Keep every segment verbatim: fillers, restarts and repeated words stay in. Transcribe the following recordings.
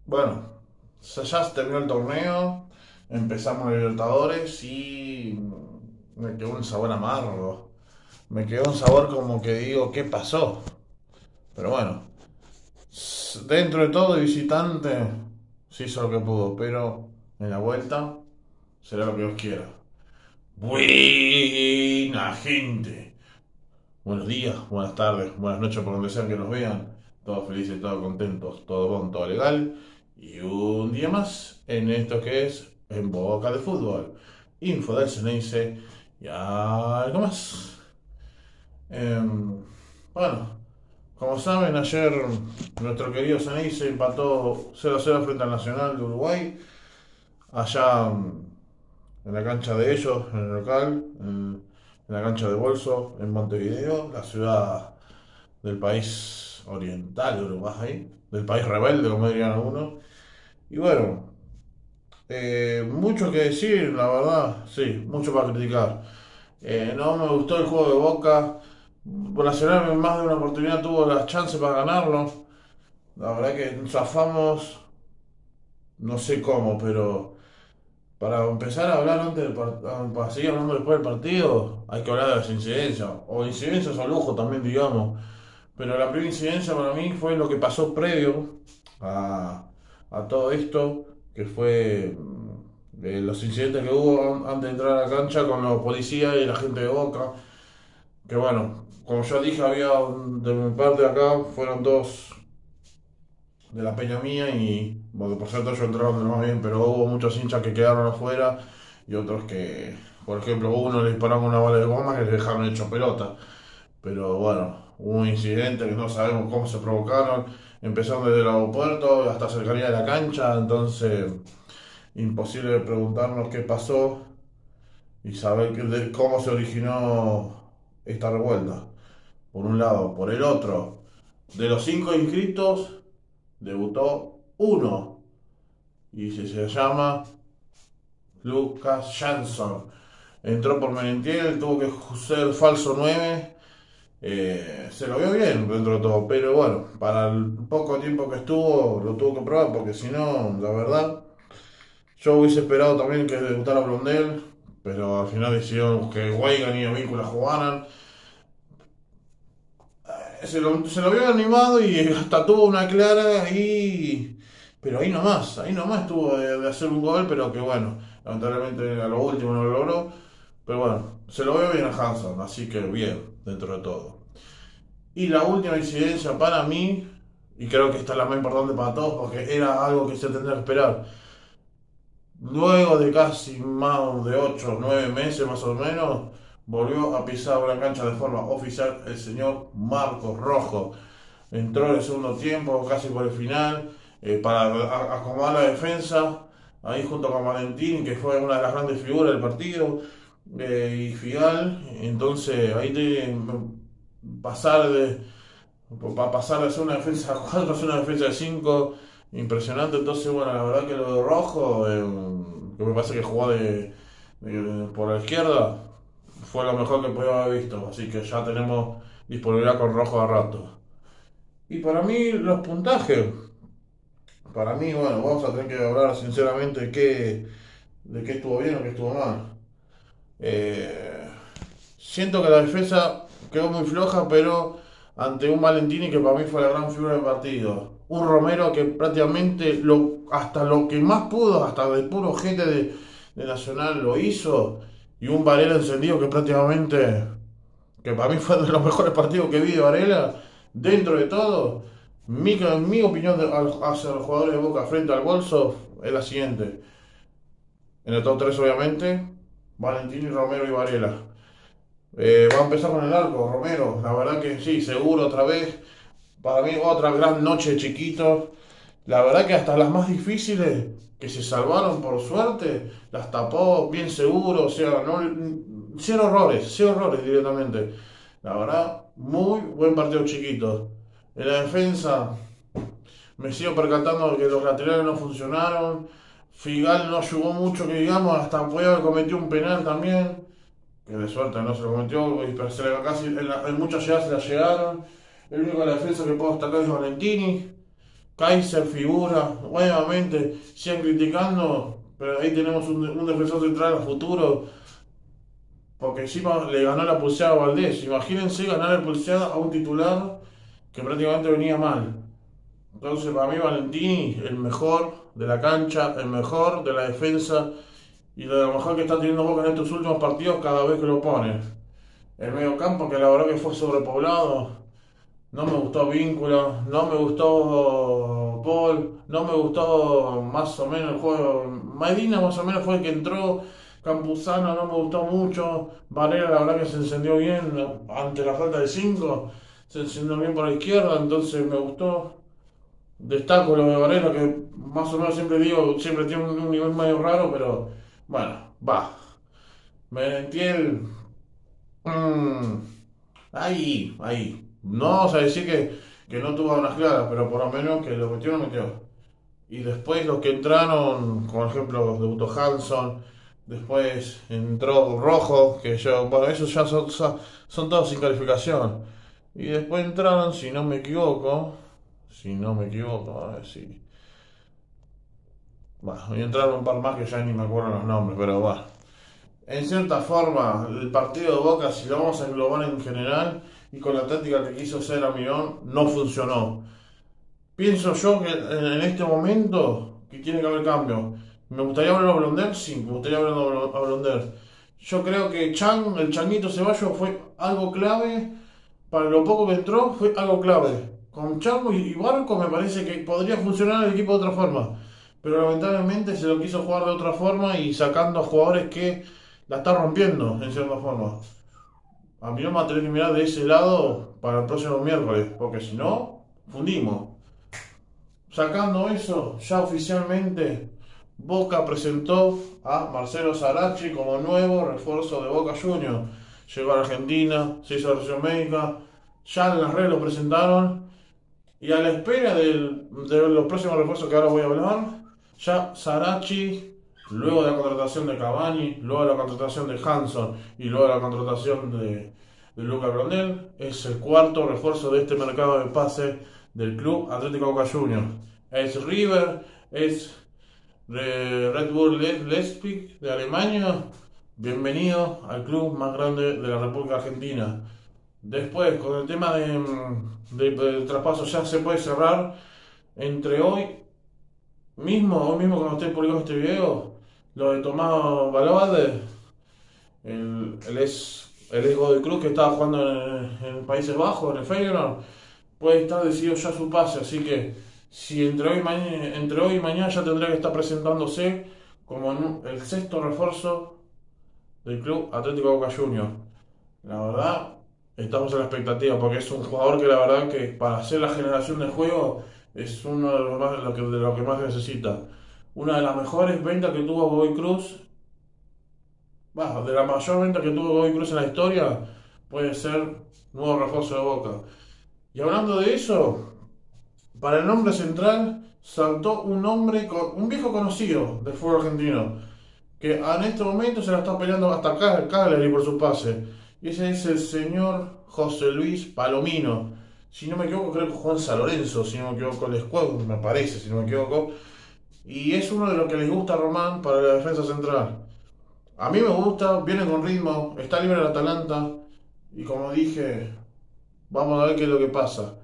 Bueno, ya ya se terminó el torneo, empezamos los Libertadores y me quedó un sabor amargo. Me quedó un sabor como que digo, ¿qué pasó? Pero bueno, s- dentro de todo de visitante, sí hizo lo que pudo, pero en la vuelta será lo que Dios quiera. Buena gente. Buenos días, buenas tardes, buenas noches por donde sean que nos vean. Todos felices, todos contentos, todo bon, todo legal. Y un día más en esto que es En Boca de Fútbol. Info del Ceneice y algo más. Em, bueno, como saben, ayer nuestro querido Ceneice empató cero a cero frente al Nacional de Uruguay. Allá en la cancha de ellos, en el local, en, en la cancha de Bolso, en Montevideo, la ciudad del país oriental de Uruguay, del país rebelde, como dirían algunos. Y bueno, eh, mucho que decir, la verdad, sí, mucho para criticar. Eh, no me gustó el juego de Boca. Nacional en más de una oportunidad tuvo las chances para ganarlo. La verdad que zafamos, no sé cómo, pero para empezar a hablar antes del partido, para seguir hablando después del partido, hay que hablar de las incidencias. O incidencias o lujo también, digamos. Pero la primera incidencia para mí fue lo que pasó previo a, a todo esto, que fue mm, eh, los incidentes que hubo antes de entrar a la cancha con los policías y la gente de Boca. Que bueno, como ya dije, había un- de mi parte acá, fueron dos de la peña mía y bueno, por cierto yo entraron de lo más bien, pero hubo muchos hinchas que quedaron afuera y otros que, por ejemplo, uno le dispararon una bala de goma que le dejaron hecho pelota. Pero bueno, hubo un incidente que no sabemos cómo se provocaron, empezando desde el aeropuerto hasta cercanía de la cancha, entonces imposible preguntarnos qué pasó y saber que- de cómo se originó esta revuelta. Por un lado, por el otro, de los cinco inscritos, debutó uno y se, se llama Lucas Jansson. Entró por Merentiel, tuvo que ser falso nueve. Eh, se lo vio bien dentro de todo, pero bueno, para el poco tiempo que estuvo, lo tuvo que probar, porque si no, la verdad, yo hubiese esperado también que debutara Blondel, pero al final decidieron que Weigand y Víncula jugaran. Eh, Se lo, se lo vio animado y hasta tuvo una clara ahí, pero ahí nomás, ahí nomás tuvo de, de hacer un gol, pero que bueno, lamentablemente a lo último no lo logró, pero bueno, se lo veo bien a Hanson, así que bien, dentro de todo. Y la última incidencia para mí, y creo que esta es la más importante para todos porque era algo que se tendría que esperar, luego de casi más de ocho o nueve meses más o menos, volvió a pisar una cancha de forma oficial el señor Marcos Rojo. Entró en el segundo tiempo, casi por el final, eh, para acomodar la defensa, ahí junto con Valentín, que fue una de las grandes figuras del partido, eh, y Figal. Entonces ahí te, pasar de para pasar de ser una defensa a cuatro a ser una defensa de cinco impresionante. Entonces, bueno, la verdad que lo de Rojo, eh, que me parece que jugó de, de- por la izquierda, fue lo mejor que podía haber visto. Así que ya tenemos disponibilidad con Rojo a rato. Y para mí, los puntajes, para mí, bueno, vamos a tener que hablar sinceramente de qué, de qué estuvo bien o qué estuvo mal. Eh, Siento que la defensa quedó muy floja, pero ante un Valentini que para mí fue la gran figura del partido. Un Romero que prácticamente lo, hasta lo que más pudo, hasta de puro gente de, de Nacional lo hizo. Y un Varela encendido que prácticamente, que para mí fue de los mejores partidos que vi de Varela. Dentro de todo, mi, mi opinión de, hacia los jugadores de Boca frente al Bolso es la siguiente. En el top tres obviamente, Valentini, Romero y Varela. Eh, va a empezar con el arco, Romero. La verdad que sí, seguro otra vez. Para mí otra gran noche de chiquitos. La verdad que hasta las más difíciles que se salvaron por suerte, las tapó bien seguro. O sea, no, cero errores, cero errores directamente. La verdad, muy buen partido chiquito. En la defensa me sigo percatando de que los laterales no funcionaron. Figal no ayudó mucho, que digamos, hasta puede haber cometido un penal también que de suerte no se lo cometió, pero se le, casi en, la- en muchas llegadas se la llegaron. El único de la defensa que puedo destacar es Valentini, Kaiser figura, nuevamente, sigan criticando, pero ahí tenemos un, un defensor central a futuro, porque encima le ganó la pulseada a Valdés. Imagínense ganar la pulseada a un titular que prácticamente venía mal. Entonces, para mí, Valentini, el mejor de la cancha, el mejor de la defensa y lo mejor que está teniendo Boca en estos últimos partidos cada vez que lo pone. El medio campo, que la verdad que fue sobrepoblado. No me gustó Víncula, no me gustó Paul, no me gustó más o menos el juego. Medina más o menos fue el que entró. Campuzano no me gustó mucho. Varela la verdad que se encendió bien ante la falta de cinco. Se encendió bien por la izquierda, entonces me gustó. Destaco lo de Varela, que más o menos siempre digo, siempre tiene un, un nivel medio raro, pero bueno, va. Merentiel, mmm, ahí, ahí. No vamos a decir que, que no tuvo unas claras, pero por lo menos que lo metió, lo metió. Y después los que entraron, como ejemplo, debutó Hanson, después entró Rojo, que yo, bueno, esos ya son, son, son todos sin calificación. Y después entraron, si no me equivoco, si no me equivoco, a ver si. Bueno, y entraron un par más que ya ni me acuerdo los nombres, pero bueno. En cierta forma, el partido de Boca, si lo vamos a englobar en general, y con la táctica que quiso hacer Almirón, no funcionó. Pienso yo que en este momento que tiene que haber cambio. ¿Me gustaría verlo a Blonder? Sí, me gustaría verlo a Blonder. Yo creo que Chan, el Changuito Ceballos, fue algo clave. Para lo poco que entró, fue algo clave. Con Chango y Barco me parece que podría funcionar el equipo de otra forma. Pero lamentablemente se lo quiso jugar de otra forma y sacando a jugadores que la están rompiendo, en cierta forma. A mí no me va a tener que mirar de ese lado para el próximo miércoles, porque si no, fundimos. Sacando eso, ya oficialmente Boca presentó a Marcelo Saracchi como nuevo refuerzo de Boca Juniors. Llegó a Argentina, se hizo la revisión médica, ya en las redes lo presentaron y a la espera del- de los próximos refuerzos que ahora voy a hablar, ya Saracchi, luego de la contratación de Cavani, luego de la contratación de Hanson y luego de la contratación de, de Luca Brondel, es el cuarto refuerzo de este mercado de pase del Club Atlético Boca Juniors. Es River, es de Red Bull Leipzig de Alemania. Bienvenido al club más grande de la República Argentina. Después, con el tema de, de- del traspaso, ya se puede cerrar entre hoy mismo, hoy mismo cuando esté publicando este video, lo de Tomás Balabade, el, el ex, el ex Godoy Cruz que estaba jugando en, en Países Bajos, en el Feyenoord, puede estar decidido ya su pase, así que si entre hoy, y mañana, entre hoy y mañana ya tendría que estar presentándose como en el sexto refuerzo del Club Atlético Boca Juniors. La verdad, estamos a la expectativa porque es un jugador que la verdad que para hacer la generación de juego es uno de los más, lo que, de lo que más necesita. Una de las mejores ventas que tuvo Godoy Cruz, bah, de la mayor venta que tuvo Godoy Cruz en la historia, puede ser nuevo refuerzo de Boca. Y hablando de eso, para el nombre central saltó un nombre, con, un viejo conocido del fútbol argentino, que en este momento se la está peleando hasta acá el Cagliari por su pase. Y ese es el señor José Luis Palomino. Si no me equivoco, creo que Juan San Lorenzo, si no me equivoco, el escuadro, me parece, si no me equivoco. Y es uno de los que les gusta a Román para la defensa central. A mí me gusta, viene con ritmo, está libre el Atalanta. Y como dije, vamos a ver qué es lo que pasa.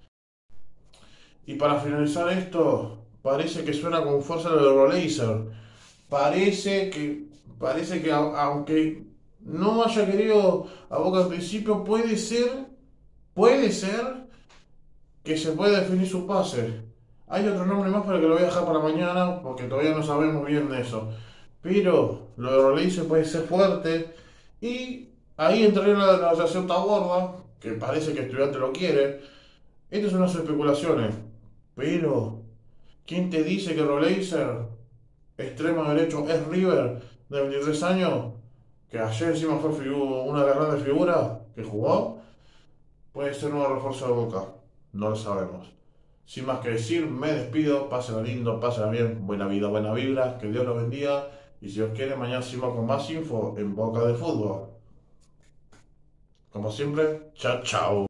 Y para finalizar esto, parece que suena con fuerza lo de Eurolaser. Parece que, parece que a- aunque no haya querido a Boca al principio, puede ser, puede ser que se pueda definir su pase. Hay otro nombre más, pero que lo voy a dejar para mañana, porque todavía no sabemos bien de eso. Pero lo de Eurolaser puede ser fuerte. Y ahí entraría la negociación Taborda, que parece que el estudiante lo quiere. Estas son las especulaciones. Pero, ¿quién te dice que Roleiser, extremo derecho, es River, de veintitrés años, que ayer encima fue figu- una de las grandes figuras que jugó? Puede ser nuevo refuerzo de Boca. No lo sabemos. Sin más que decir, me despido. Pásenla lindo, pásenla bien. Buena vida, buena vibra. Que Dios los bendiga. Y si Dios quiere, mañana seguimos con más info en Boca de Fútbol. Como siempre, chao, chao.